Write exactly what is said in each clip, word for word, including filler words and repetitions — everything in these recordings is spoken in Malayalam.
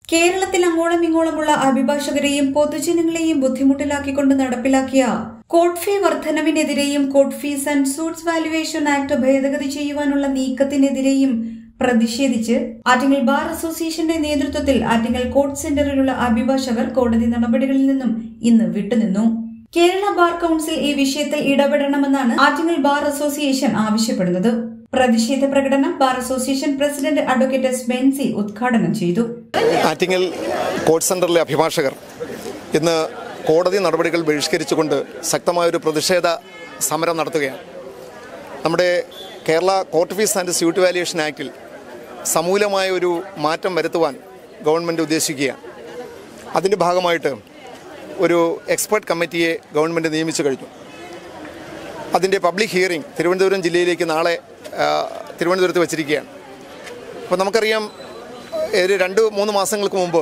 കേരളത്തിൽ അങ്ങോളം ഇങ്ങോളമുള്ള അഭിഭാഷകരെയും പൊതുജനങ്ങളെയും ബുദ്ധിമുട്ടിലാക്കിക്കൊണ്ട് നടപ്പിലാക്കിയ കോർട്ട് ഫീ വർധനവിനെതിരെയും court fees and suits valuation act ഭേദഗതി ചെയ്യുവാനുള്ള നീക്കത്തിനെതിരെയും പ്രതിഷേധിച്ച് ആറ്റിങ്ങൽ ബാർ അസോസിയേഷന്റെ നേതൃത്വത്തിൽ ആറ്റിങ്ങൽ കോർട്ട് സെന്ററിലുള്ള അഭിഭാഷകർ കോടതി നടപടികളിൽ നിന്നും ഇന്ന് വിട്ടുനിന്നു. കേരള ബാർ കൌൺസിൽ ഈ വിഷയത്തിൽ ഇടപെടണമെന്നാണ് ആറ്റിങ്ങൽ ബാർ അസോസിയേഷൻ ആവശ്യപ്പെടുന്നത്. പ്രതിഷേധ പ്രകടനം bar association president advocate S Bency ഉദ്ഘാടനം ചെയ്തു. ആറ്റിങ്ങൽ കോർട്ട് സെന്ററിലെ അഭിഭാഷകർ ഇന്ന് കോടതി നടപടികൾ ബഹിഷ്കരിച്ചുകൊണ്ട് ശക്തമായൊരു പ്രതിഷേധ സമരം നടത്തുകയാണ്. നമ്മുടെ Kerala court fees and suit valuation ആക്ടിൽ സമൂലമായ ഒരു മാറ്റം വരുത്തുവാൻ ഗവൺമെൻറ് ഉദ്ദേശിക്കുകയാണ്. അതിൻ്റെ ഭാഗമായിട്ട് ഒരു എക്സ്പെർട്ട് കമ്മിറ്റിയെ ഗവൺമെൻറ് നിയമിച്ചു കഴിഞ്ഞു. അതിൻ്റെ പബ്ലിക് ഹിയറിംഗ് തിരുവനന്തപുരം ജില്ലയിലേക്ക് നാളെ തിരുവനന്തപുരത്ത് വച്ചിരിക്കുകയാണ്. അപ്പോൾ നമുക്കറിയാം, ഒരു രണ്ട് മൂന്ന് മാസങ്ങൾക്ക് മുമ്പ്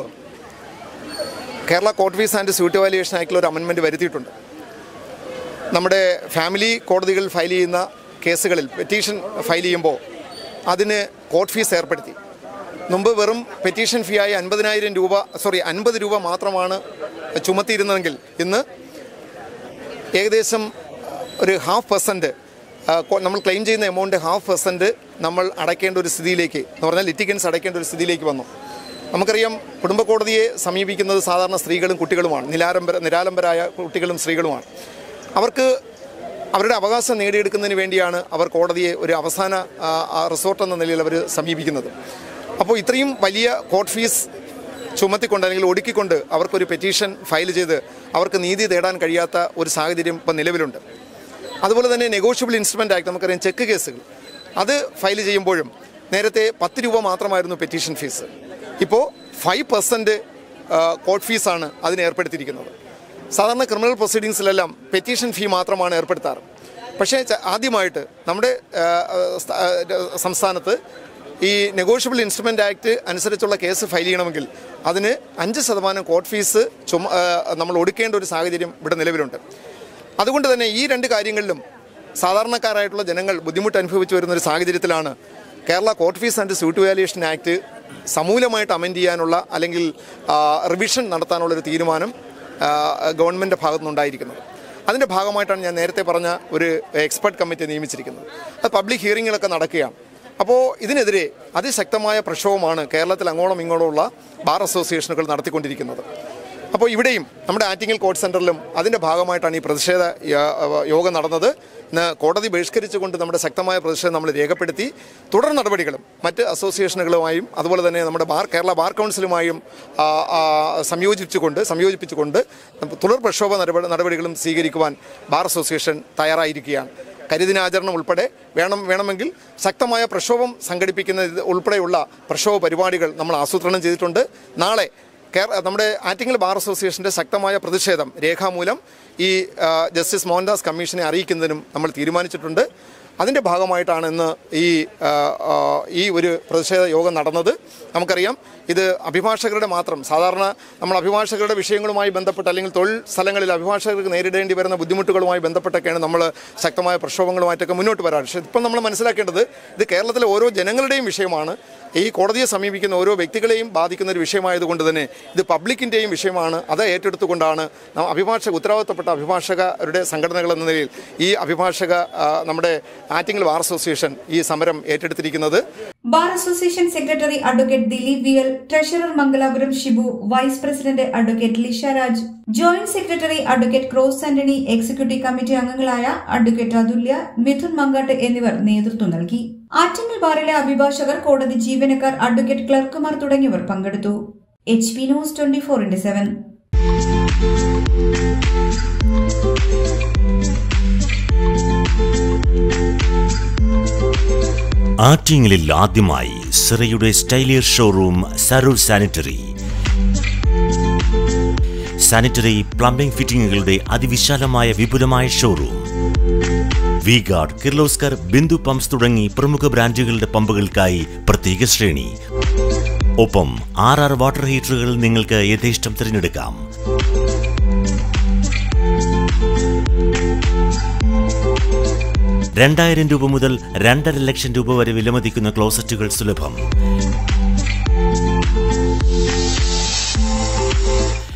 Kerala court fees and suit valuation ആക്ടിൽ ഒരു അമെൻമെൻറ്റ് വരുത്തിയിട്ടുണ്ട്. നമ്മുടെ ഫാമിലി കോടതികൾ ഫയൽ ചെയ്യുന്ന കേസുകളിൽ പെറ്റീഷൻ ഫയൽ ചെയ്യുമ്പോൾ അതിന് കോർട്ട് ഫീസ് ഏർപ്പെടുത്തി. മുമ്പ് വെറും പെറ്റീഷൻ ഫീ ആയി അൻപതിനായിരം രൂപ സോറി അൻപത് രൂപ മാത്രമാണ് ചുമത്തിയിരുന്നതെങ്കിൽ ഇന്ന് ഏകദേശം ഒരു ഹാഫ് പെർസെൻറ്റ് നമ്മൾ ക്ലെയിം ചെയ്യുന്ന എമൗണ്ട് ഹാഫ് പെർസെൻറ്റ് നമ്മൾ അടയ്ക്കേണ്ട ഒരു സ്ഥിതിയിലേക്ക് എന്ന് പറഞ്ഞാൽ ലിറ്റിഗൻസ് അടയ്ക്കേണ്ട ഒരു സ്ഥിതിയിലേക്ക് വന്നു. നമുക്കറിയാം, കുടുംബ കോടതിയെ സമീപിക്കുന്നത് സാധാരണ സ്ത്രീകളും കുട്ടികളുമാണ്. നിരാലംബര നിരാലംബരായ കുട്ടികളും സ്ത്രീകളുമാണ്. അവർക്ക് അവരുടെ അവകാശം നേടിയെടുക്കുന്നതിന് വേണ്ടിയാണ് അവർ കോടതിയെ ഒരു അവസാന റിസോർട്ട് എന്ന നിലയിൽ അവർ സമീപിക്കുന്നത്. അപ്പോൾ ഇത്രയും വലിയ കോർട്ട് ഫീസ് ചുമത്തിക്കൊണ്ട് അല്ലെങ്കിൽ ഒടുക്കിക്കൊണ്ട് അവർക്കൊരു പെറ്റീഷൻ ഫയൽ ചെയ്ത് അവർക്ക് നീതി തേടാൻ കഴിയാത്ത ഒരു സാഹചര്യം ഇപ്പം നിലവിലുണ്ട്. അതുപോലെ തന്നെ നെഗോഷ്യബിൾ ഇൻസ്ട്രുമെൻ്റ് ആക്ട്, നമുക്കറിയാം ചെക്ക് കേസുകൾ അത് ഫയൽ ചെയ്യുമ്പോഴും നേരത്തെ പത്ത് രൂപ മാത്രമായിരുന്നു പെറ്റീഷൻ ഫീസ്. ഇപ്പോൾ ഫൈവ് പെർസെൻറ്റ് കോർട്ട് ഫീസാണ് അതിന് ഏർപ്പെടുത്തിയിരിക്കുന്നത്. സാധാരണ ക്രിമിനൽ പ്രൊസീഡിങ്സിലെല്ലാം പെറ്റീഷൻ ഫീ മാത്രമാണ് ഏർപ്പെടുത്താറ്. പക്ഷേ ആദ്യമായിട്ട് നമ്മുടെ സംസ്ഥാനത്ത് ഈ നെഗോഷ്യബിൾ ഇൻസ്ട്രുമെൻ്റ് ആക്ട് അനുസരിച്ചുള്ള കേസ് ഫയൽ ചെയ്യണമെങ്കിൽ അതിന് അഞ്ച് ശതമാനം കോർട്ട് ഫീസ് ചുമ നമ്മൾ ഒടുക്കേണ്ട ഒരു സാഹചര്യം ഇവിടെ നിലവിലുണ്ട്. അതുകൊണ്ട് തന്നെ ഈ രണ്ട് കാര്യങ്ങളിലും സാധാരണക്കാരായിട്ടുള്ള ജനങ്ങൾ ബുദ്ധിമുട്ട് അനുഭവിച്ചു വരുന്ന ഒരു സാഹചര്യത്തിലാണ് Kerala court fees and suit valuation act സമൂലമായിട്ട് അമെൻഡ് ചെയ്യാനുള്ള അല്ലെങ്കിൽ റിവിഷൻ നടത്താനുള്ളൊരു തീരുമാനം ഗവൺമെൻറ് ഭാഗത്തുനിന്നുണ്ടായിരിക്കുന്നത്. അതിൻ്റെ ഭാഗമായിട്ടാണ് ഞാൻ നേരത്തെ പറഞ്ഞ ഒരു എക്സ്പെർട്ട് കമ്മിറ്റി നിയമിച്ചിരിക്കുന്നത്. അത് പബ്ലിക് ഹിയറിങ്ങുകളൊക്കെ നടക്കുകയാണ്. അപ്പോൾ ഇതിനെതിരെ അതിശക്തമായ പ്രക്ഷോഭമാണ് കേരളത്തിൽ അങ്ങോളം ഇങ്ങോളമുള്ള ബാർ അസോസിയേഷനുകൾ നടത്തിക്കൊണ്ടിരിക്കുന്നത്. അപ്പോൾ ഇവിടെയും നമ്മുടെ ആറ്റിങ്ങൽ കോർട്ട് സെൻറ്ററിലും അതിൻ്റെ ഭാഗമായിട്ടാണ് ഈ പ്രതിഷേധ യോഗം നടന്നത്. ഇന്ന് കോടതി ബഹിഷ്കരിച്ചുകൊണ്ട് നമ്മുടെ ശക്തമായ പ്രതിഷേധം നമ്മൾ രേഖപ്പെടുത്തി തുടർ നടപടികളും മറ്റ് അസോസിയേഷനുകളുമായും അതുപോലെ തന്നെ നമ്മുടെ ബാർ കേരള ബാർ കൗൺസിലുമായും സംയോജിപ്പിച്ചുകൊണ്ട് സംയോജിപ്പിച്ചുകൊണ്ട് തുടർ പ്രക്ഷോഭ നടപടികളും സ്വീകരിക്കുവാൻ ബാർ അസോസിയേഷൻ തയ്യാറായിരിക്കുകയാണ്. കരിദിനാചരണം ഉൾപ്പെടെ വേണം വേണമെങ്കിൽ ശക്തമായ പ്രക്ഷോഭം സംഘടിപ്പിക്കുന്ന ഉൾപ്പെടെയുള്ള പ്രക്ഷോഭ പരിപാടികൾ നമ്മൾ ആസൂത്രണം ചെയ്തിട്ടുണ്ട്. നാളെ കേരള നമ്മുടെ ആറ്റിങ്ങൽ ബാർ അസോസിയേഷൻ്റെ ശക്തമായ പ്രതിഷേധം രേഖാമൂലം ഈ ജസ്റ്റിസ് മോഹൻദാസ് കമ്മീഷനെ അറിയിക്കുന്നതിനും നമ്മൾ തീരുമാനിച്ചിട്ടുണ്ട്. അതിൻ്റെ ഭാഗമായിട്ടാണ് ഇന്ന് ഈ ഈ ഒരു പ്രതിഷേധ യോഗം നടന്നത്. നമുക്കറിയാം, ഇത് അഭിഭാഷകരുടെ മാത്രം സാധാരണ നമ്മൾ അഭിഭാഷകരുടെ വിഷയങ്ങളുമായി ബന്ധപ്പെട്ട് അല്ലെങ്കിൽ തൊഴിൽ സ്ഥലങ്ങളിൽ അഭിഭാഷകർക്ക് നേരിടേണ്ടി വരുന്ന ബുദ്ധിമുട്ടുകളുമായി ബന്ധപ്പെട്ടൊക്കെയാണ് നമ്മൾ ശക്തമായ പ്രക്ഷോഭങ്ങളുമായിട്ടൊക്കെ മുന്നോട്ട് വരാറ്. പക്ഷേ ഇപ്പം നമ്മൾ മനസ്സിലാക്കേണ്ടത് ഇത് കേരളത്തിലെ ഓരോ ജനങ്ങളുടെയും വിഷയമാണ്. ഈ കോടതിയെ സമീപിക്കുന്ന ഓരോ വ്യക്തികളെയും ബാധിക്കുന്ന ഒരു വിഷയമായതുകൊണ്ട് തന്നെ ഇത് പബ്ലിക്കിൻ്റെയും വിഷയമാണ്. അത് ഏറ്റെടുത്തുകൊണ്ടാണ് അഭിഭാഷക ഉത്തരവാദിത്തപ്പെട്ട അഭിഭാഷകരുടെ സംഘടനകൾ എന്ന നിലയിൽ ഈ അഭിഭാഷക നമ്മുടെ ആറ്റിങ്ങൽ ബാർ അസോസിയേഷൻ ഈ സമരം ഏറ്റെടുത്തിരിക്കുന്നത്. Bar association secretary advocate Dileep വിയൽ, treasurer Mangalapuram Shibu, vice president advocate Lisha Raj, joint secretary advocate Cross Antony, executive committee അംഗങ്ങളായ അഡ്വക്കേറ്റ് അതുല്യ, മിഥുൻ മങ്കാട്ട് എന്നിവർ നേതൃത്വം നൽകി. ആറ്റിങ്ങൽ ബാറിലെ അഭിഭാഷകർ, കോടതി ജീവനക്കാർ, അഡ്വക്കേറ്റ് ക്ലർക്കുമാർ തുടങ്ങിയവർ പങ്കെടുത്തു. H P news twenty four into seven. ആറ്റിങ്ങലിൽ ആദ്യമായി സിറയുടെ സ്റ്റൈലിയർ ഷോറൂം സരൂർ സാനിറ്ററി. സാനിറ്ററി പ്ലംബിംഗ് ഫിറ്റിംഗുകളുടെ അതിവിശാലമായ വിപുലമായ showroom. V guard, Kirloskar, Bindu pumps തുടങ്ങി പ്രമുഖ ബ്രാൻഡുകളുടെ പമ്പുകൾക്കായി പ്രത്യേക ശ്രേണി. ഒപ്പം ആർ ആർ വാട്ടർ ഹീറ്ററുകൾ നിങ്ങൾക്ക് യഥേഷ്ടം തിരഞ്ഞെടുക്കാം. രണ്ടായിരം രൂപ മുതൽ രണ്ടര ലക്ഷം രൂപ വരെ വിലമതിക്കുന്ന ക്ലോസറ്റുകൾ സുലഭം.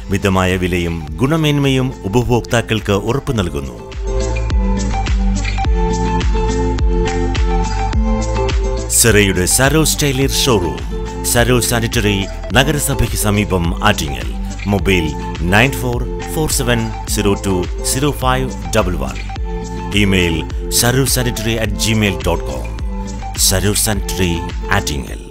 മിതമായ വിലയും ഗുണമേന്മയും ഉപഭോക്താക്കൾക്ക് ഉറപ്പു നൽകുന്നു. സെറയുടെ സരോസ് ടൈലർ ഷോറൂം, സരോസ് സാനിറ്ററി, നഗരസഭയ്ക്ക് സമീപം, Attingal. Mobile nine four four seven zero two zero five double one. Email Saros sanitary at Gmail dot com. Saros sanitary, Attingal.